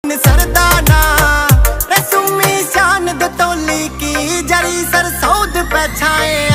सरदाना रसुमी शान दतौली की जरी सरसौद पे छाए